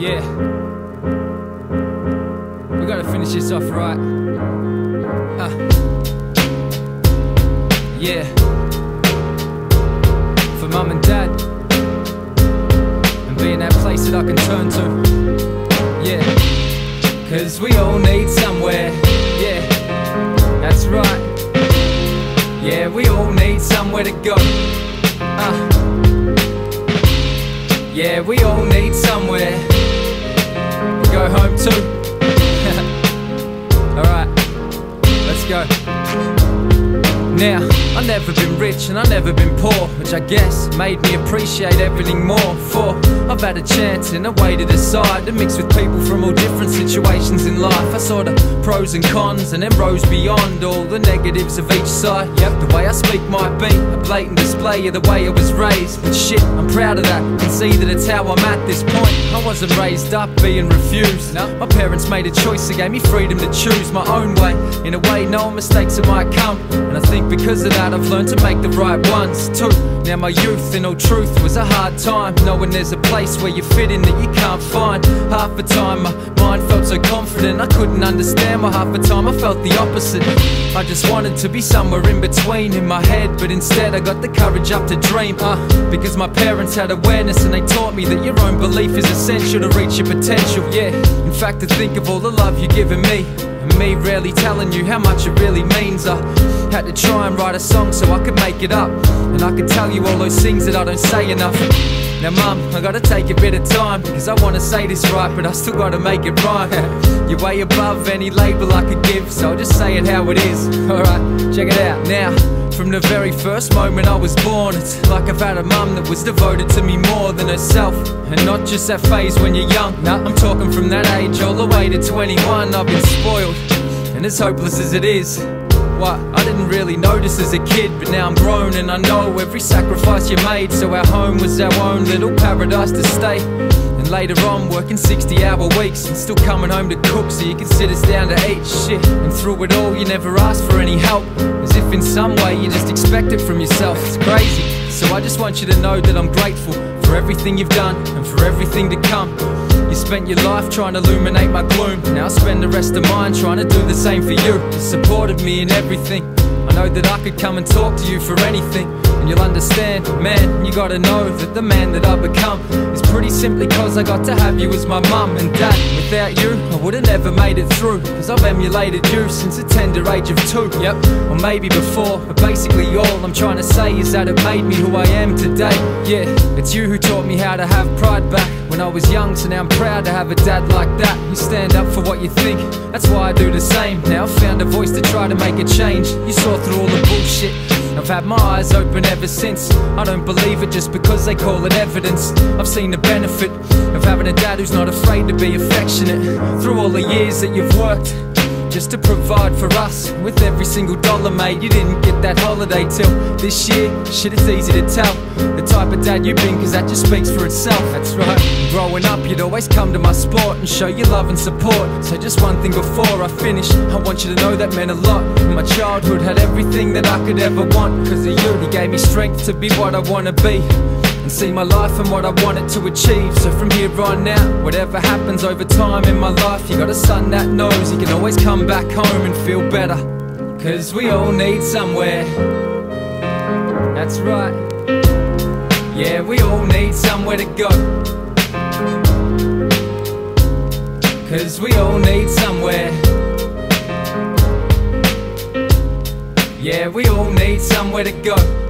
Yeah, we gotta finish this off right. Yeah, for mum and dad, and being that place that I can turn to. Yeah, cause we all need somewhere. Yeah, that's right. Yeah, we all need somewhere to go. Yeah, we all need somewhere to go home to. Alright, let's go. Now, I've never been rich and I've never been poor, which I guess made me appreciate everything more. For I've had a chance and a way to decide to mix with people from all different situations in life. I saw the pros and cons and then rose beyond all the negatives of each side. Yep, the way I speak might be a blatant display of the way I was raised, but shit, I'm proud of that. Can see that it's how I'm at this point. I wasn't raised up being refused. No. My parents made a choice that gave me freedom to choose my own way. In a way, no mistakes that might come, and I think because of that I've learned to make the right ones too. Now my youth, in all truth, was a hard time, knowing there's a place where you fit in that you can't find. Half the time my mind felt so confident I couldn't understand why half the time I felt the opposite. I just wanted to be somewhere in between in my head, but instead I got the courage up to dream. Because my parents had awareness and they taught me that your own belief is essential to reach your potential. Yeah, in fact, to think of all the love you've given me, and me rarely telling you how much it really means. I had to try and write a song so I could make it up, and I could tell you all those things that I don't say enough. Now mum, I gotta take a bit of time, because I wanna say this right, but I still gotta make it rhyme. You're way above any label I could give, so I'll just say it how it is. Alright, check it out. Now, from the very first moment I was born, it's like I've had a mum that was devoted to me more than herself. And not just that phase when you're young, nah, I'm talking from that age all the way to 21. I've been spoiled, and as hopeless as it is, what? I didn't really notice as a kid, but now I'm grown and I know every sacrifice you made, so our home was our own little paradise to stay. And later on, working 60-hour weeks and still coming home to cook so you can sit us down to eat. Shit, and through it all you never asked for any help, as if in some way you just expect it from yourself. It's crazy. So I just want you to know that I'm grateful for everything you've done and for everything to come. You spent your life trying to illuminate my gloom, now I spend the rest of mine trying to do the same for you. You supported me in everything. I know that I could come and talk to you for anything, and you'll understand. Man, you gotta know that the man that I've become is pretty simply cause I got to have you as my mum and dad. Without you, I would've never made it through, cause I've emulated you since the tender age of 2. Yep, or maybe before, but basically all I'm trying to say is that it made me who I am today. Yeah, it's you who taught me how to have pride back when I was young, so now I'm proud to have a dad like that. You stand up for what you think, that's why I do the same. Now I've found a voice to try to make a change. You saw through all the bullshit, I've had my eyes open ever since. I don't believe it just because they call it evidence. I've seen the benefit of having a dad who's not afraid to be affectionate. Through all the years that you've worked just to provide for us, with every single dollar made, you didn't get that holiday till this year. Shit, it's easy to tell the type of dad you've been, cause that just speaks for itself. That's right, growing up you'd always come to my sport and show your love and support. So just one thing before I finish, I want you to know that meant a lot. My childhood had everything that I could ever want, cause of you. You gave me strength to be what I wanna be, and see my life and what I wanted to achieve. So from here on out, whatever happens over time in my life, you got a son that knows he can always come back home and feel better. Cause we all need somewhere. That's right. Yeah, we all need somewhere to go. Cause we all need somewhere. Yeah, we all need somewhere to go.